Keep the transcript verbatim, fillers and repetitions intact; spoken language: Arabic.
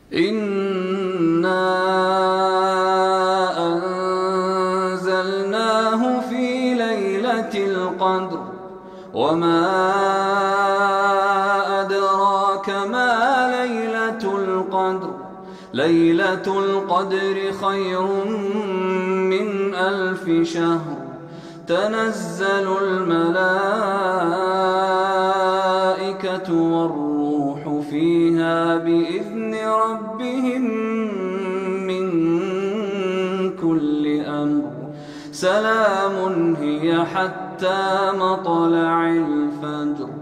إنا أنزلناه في ليلة القدر وما أدراك ما ليلة القدر ليلة القدر خير من ألف شهر تنزل الملائكة والروح فيها بإذن ربهم من كل أمر سلام هي حتى مطلع الفجر.